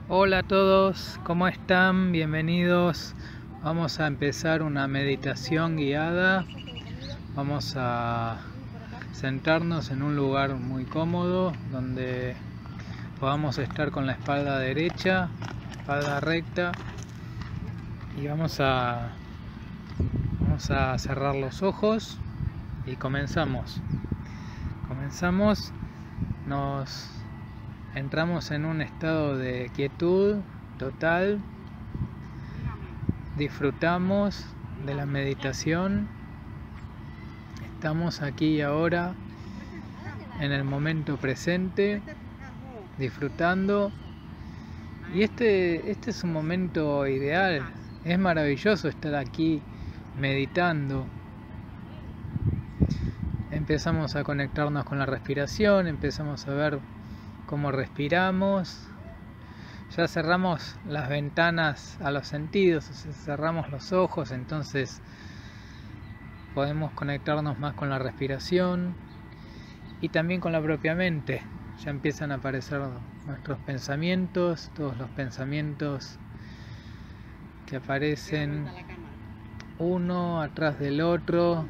Hola a todos, ¿cómo están? Bienvenidos. Vamos a empezar una meditación guiada. Vamos a sentarnos en un lugar muy cómodo donde podamos estar con la espalda derecha, espalda recta, y vamos a cerrar los ojos y comenzamos. Nos entramos en un estado de quietud total, disfrutamos de la meditación, estamos aquí y ahora en el momento presente, disfrutando, y este es un momento ideal, es maravilloso estar aquí meditando. Empezamos a conectarnos con la respiración, empezamos a ver cómo respiramos, ya cerramos las ventanas a los sentidos, cerramos los ojos, entonces podemos conectarnos más con la respiración y también con la propia mente. Ya empiezan a aparecer nuestros pensamientos, todos los pensamientos que aparecen uno atrás del otro,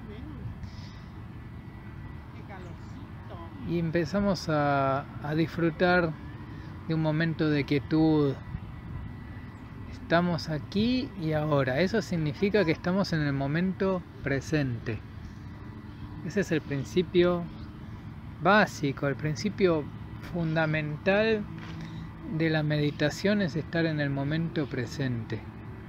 y empezamos a disfrutar de un momento de quietud. Estamos aquí y ahora. Eso significa que estamos en el momento presente. Ese es el principio básico, el principio fundamental de la meditación, es estar en el momento presente.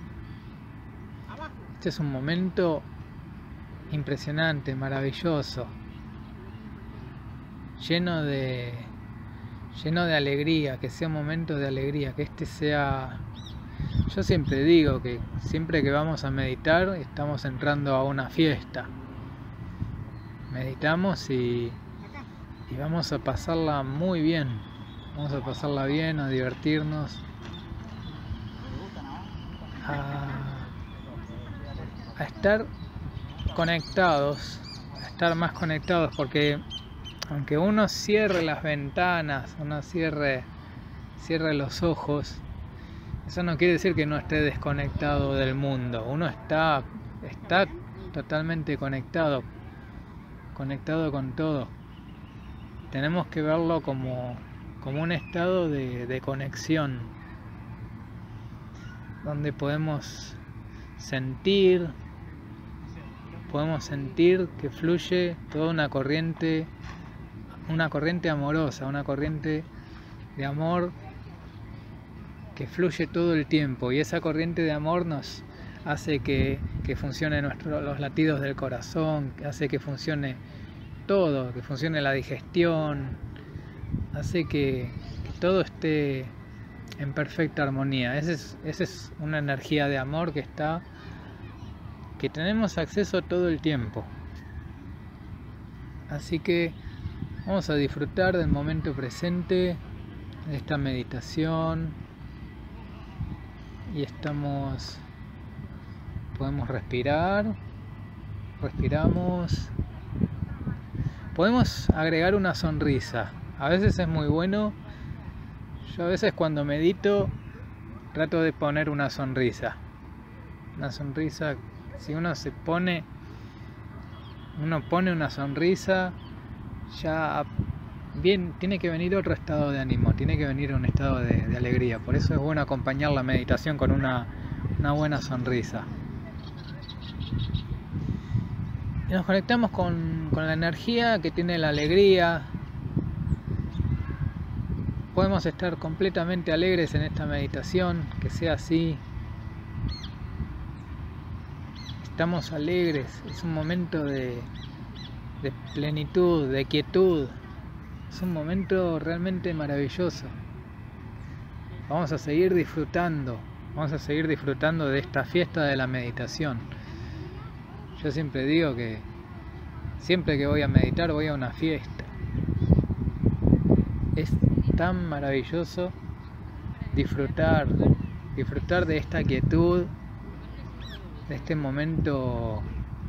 Este es un momento impresionante, maravilloso, lleno de alegría, que sea un momento de alegría, que este sea... Yo siempre digo que siempre que vamos a meditar estamos entrando a una fiesta. Meditamos y vamos a pasarla muy bien, vamos a pasarla bien, a divertirnos, a estar conectados, a estar más conectados, porque aunque uno cierre las ventanas, uno cierre los ojos, eso no quiere decir que no esté desconectado del mundo. Uno está totalmente conectado con todo. Tenemos que verlo como un estado de conexión, donde podemos sentir que fluye toda una corriente amorosa, una corriente de amor que fluye todo el tiempo, y esa corriente de amor nos hace que funcione los latidos del corazón, hace que funcione todo, que funcione la digestión, hace que todo esté en perfecta armonía. Esa es una energía de amor que tenemos acceso todo el tiempo. Así que vamos a disfrutar del momento presente, de esta meditación, y podemos respiramos, podemos agregar una sonrisa. A veces es muy bueno. Yo a veces cuando medito trato de poner una sonrisa. Si uno pone una sonrisa, ya bien, tiene que venir otro estado de ánimo, tiene que venir un estado de alegría. Por eso es bueno acompañar la meditación con una buena sonrisa. Y nos conectamos con la energía que tiene la alegría. Podemos estar completamente alegres en esta meditación, que sea así. Estamos alegres, es un momento de plenitud, de quietud. Es un momento realmente maravilloso. Vamos a seguir disfrutando de esta fiesta de la meditación. Yo siempre digo que siempre que voy a meditar voy a una fiesta. Es tan maravilloso disfrutar de esta quietud, de este momento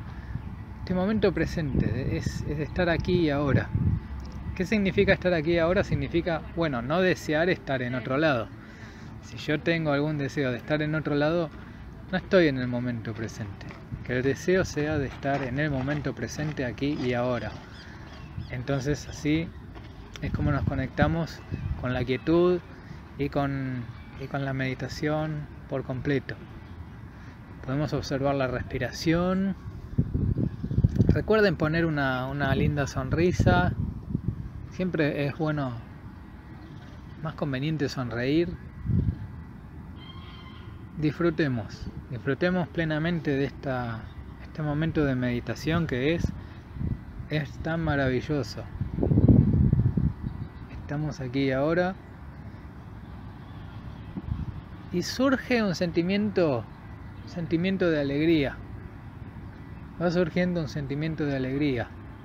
presente, es estar aquí y ahora. ¿Qué significa estar aquí y ahora? Significa, bueno, no desear estar en otro lado. Si yo tengo algún deseo de estar en otro lado, no estoy en el momento presente. Que el deseo sea de estar en el momento presente, aquí y ahora. Entonces así es como nos conectamos con la quietud y con la meditación por completo. Podemos observar la respiración. Recuerden poner una linda sonrisa. Siempre es bueno, más conveniente sonreír. Disfrutemos plenamente de este momento de meditación que es tan maravilloso. Estamos aquí y ahora y surge un sentimiento de alegría. Va surgiendo un sentimiento de alegría.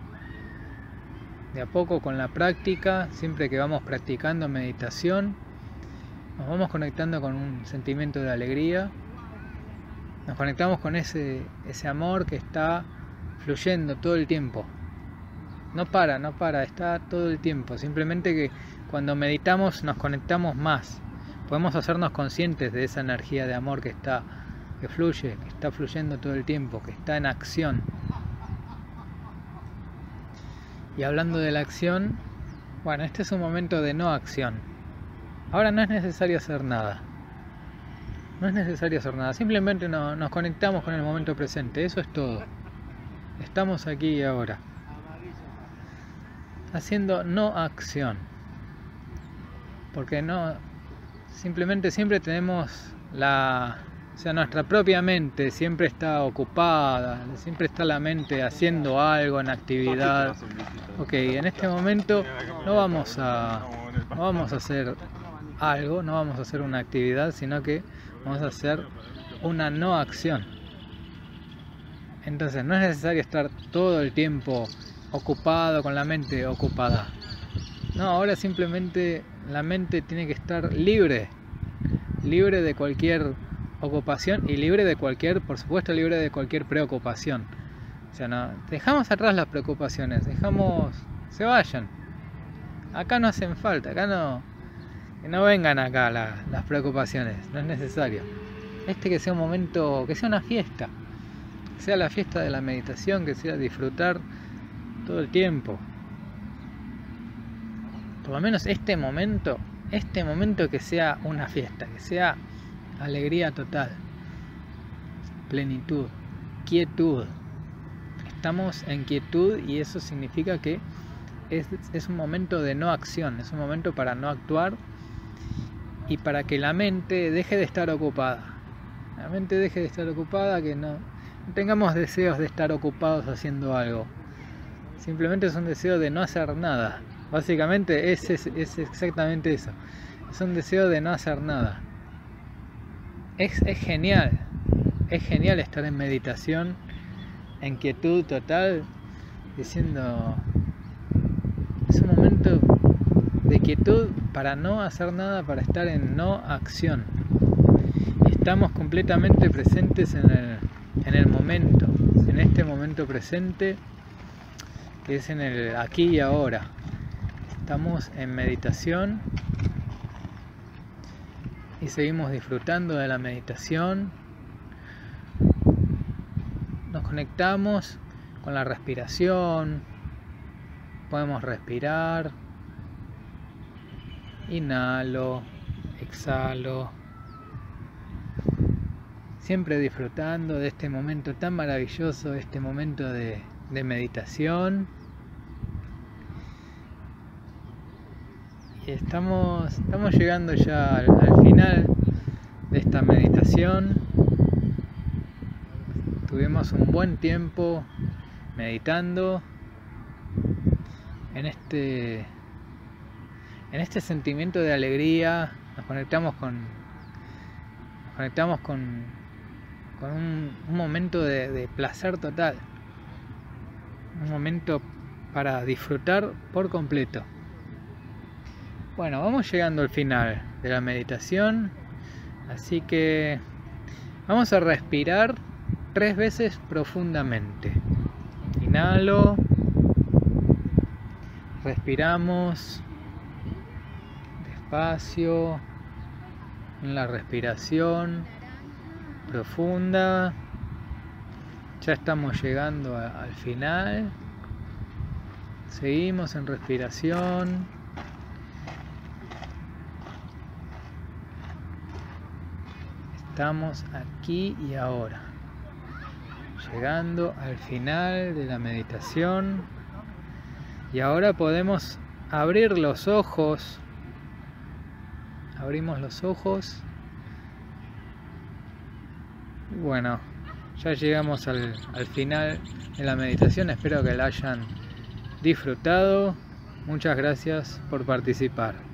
De a poco, con la práctica, siempre que vamos practicando meditación, nos vamos conectando con un sentimiento de alegría. Nos conectamos con ese amor que está fluyendo todo el tiempo. No para, está todo el tiempo. Simplemente que cuando meditamos nos conectamos más. Podemos hacernos conscientes de esa energía de amor que está fluyendo todo el tiempo, que está en acción. Y hablando de la acción, bueno, este es un momento de no acción. Ahora no es necesario hacer nada. Simplemente nos conectamos con el momento presente. Eso es todo. Estamos aquí y ahora, haciendo no acción. Porque simplemente siempre tenemos nuestra propia mente siempre está ocupada, siempre está la mente haciendo algo, en actividad. Ok, en este momento no vamos a hacer algo, no vamos a hacer una actividad, sino que vamos a hacer una no acción. Entonces no es necesario estar todo el tiempo ocupado, con la mente ocupada. No, ahora simplemente la mente tiene que estar libre de cualquier ocupación y por supuesto libre de cualquier preocupación. O sea, no, dejamos atrás las preocupaciones, se vayan. Acá no hacen falta, que no vengan acá las preocupaciones, no es necesario. Que sea un momento, que sea una fiesta, que sea la fiesta de la meditación, que sea disfrutar todo el tiempo. Por lo menos este momento que sea una fiesta, que sea alegría total, plenitud, quietud. Estamos en quietud y eso significa que es un momento de no acción, es un momento para no actuar y para que la mente deje de estar ocupada. Que no tengamos deseos de estar ocupados haciendo algo. Simplemente es un deseo de no hacer nada. Básicamente es exactamente eso. Es un deseo de no hacer nada. Es genial estar en meditación, en quietud total, diciendo, es un momento de quietud para no hacer nada, para estar en no acción. Estamos completamente presentes en el momento, en este momento presente, que es en el aquí y ahora. Estamos en meditación y seguimos disfrutando de la meditación. Nos conectamos con la respiración. Podemos respirar. Inhalo, exhalo. Siempre disfrutando de este momento tan maravilloso, este momento de meditación. Y estamos llegando ya al final de esta meditación. Tuvimos un buen tiempo meditando en este sentimiento de alegría. Nos conectamos con un momento de placer total, un momento para disfrutar por completo. Bueno, vamos llegando al final de la meditación, así que vamos a respirar 3 veces profundamente. Inhalo, respiramos despacio, en la respiración profunda. Ya estamos llegando al final. Seguimos en respiración. Estamos aquí y ahora, llegando al final de la meditación. Y ahora podemos abrir los ojos. Abrimos los ojos. Bueno, ya llegamos al final de la meditación. Espero que la hayan disfrutado. Muchas gracias por participar.